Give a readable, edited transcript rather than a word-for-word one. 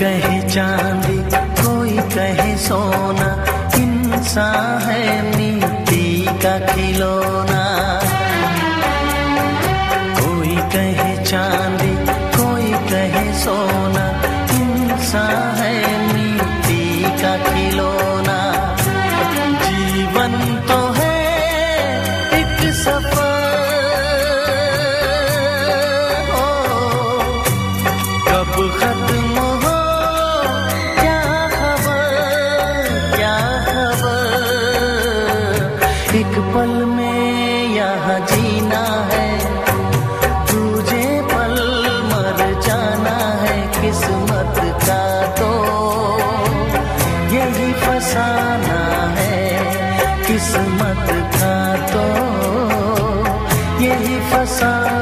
कहे चांदी, कोई कहे सोना, इंसान है मिट्टी का खिलौना। कोई कहे चांदी, कोई कहे सोना, इंसान है मिट्टी का खिलौना। जीवन तो है एक सफर, कब खत्म हो क्या खबर, क्या खबर। एक पल में यहाँ जीना है, तुझे पल मर जाना है। किस्मत का तो यही फसाना है, किस्मत का तो यही फसाना।